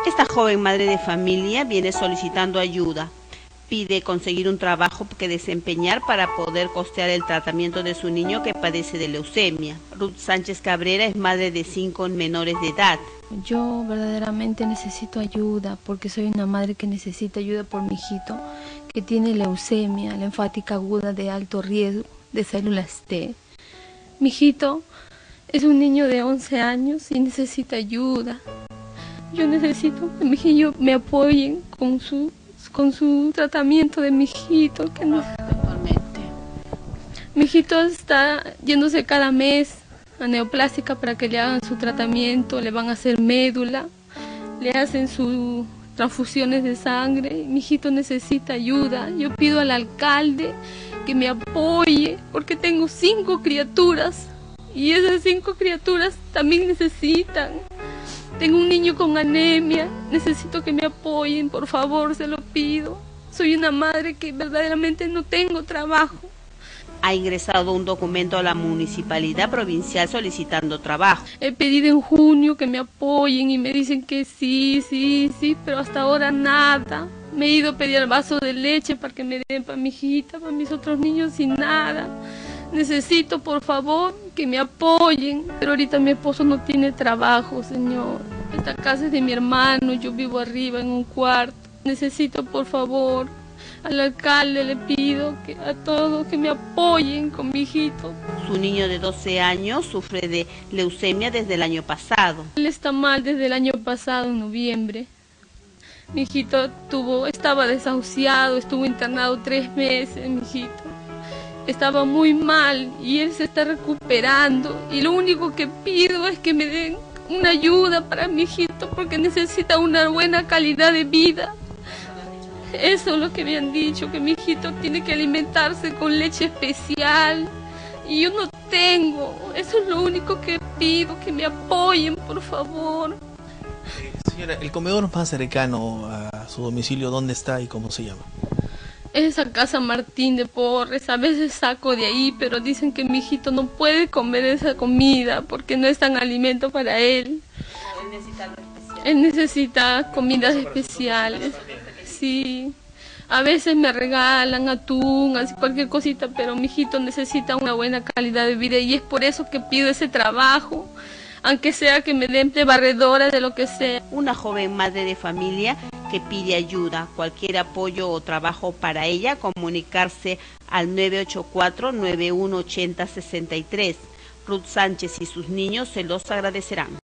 Esta joven madre de familia viene solicitando ayuda. Pide conseguir un trabajo que desempeñar para poder costear el tratamiento de su niño que padece de leucemia. Ruth Sánchez Cabrera es madre de 5 menores de edad. Yo verdaderamente necesito ayuda porque soy una madre que necesita ayuda por mi hijito que tiene leucemia linfática aguda de alto riesgo de células T. Mi hijito es un niño de 11 años y necesita ayuda. Yo necesito que mi hijito me apoyen con su tratamiento de mi hijito. Mi hijito está yéndose cada mes a Neoplástica para que le hagan su tratamiento, le van a hacer médula, le hacen sus transfusiones de sangre. Mi hijito necesita ayuda. Yo pido al alcalde que me apoye porque tengo 5 criaturas y esas 5 criaturas también necesitan. Tengo un niño con anemia, necesito que me apoyen, por favor, se lo pido. Soy una madre que verdaderamente no tengo trabajo. Ha ingresado un documento a la Municipalidad Provincial solicitando trabajo. He pedido en junio que me apoyen y me dicen que sí, pero hasta ahora nada. Me he ido a pedir el vaso de leche para que me den para mi hijita, para mis otros niños y nada. Necesito, por favor, que me apoyen. Pero ahorita mi esposo no tiene trabajo, señor. Esta casa es de mi hermano, yo vivo arriba en un cuarto. Necesito, por favor, al alcalde le pido a todos que me apoyen con mi hijito. Su niño de 12 años sufre de leucemia desde el año pasado. Él está mal desde el año pasado, en noviembre. Mi hijito estaba desahuciado, estuvo internado 3 meses, mi hijito. Estaba muy mal y él se está recuperando y lo único que pido es que me den una ayuda para mi hijito porque necesita una buena calidad de vida. Eso es lo que me han dicho, que mi hijito tiene que alimentarse con leche especial y yo no tengo. Eso es lo único que pido, que me apoyen, por favor. Señora, el comedor más cercano a su domicilio, ¿dónde está y cómo se llama? Esa casa Martín de Porres, a veces saco de ahí, pero dicen que mi hijito no puede comer esa comida porque no es tan alimento para él. Él necesita comidas especiales. Sí, a veces me regalan atún, así cualquier cosita, pero mi hijito necesita una buena calidad de vida y es por eso que pido ese trabajo, aunque sea que me den de barredora, de lo que sea. Una joven madre de familia que pide ayuda, cualquier apoyo o trabajo para ella, comunicarse al 984-9180-63. Ruth Sánchez y sus niños se los agradecerán.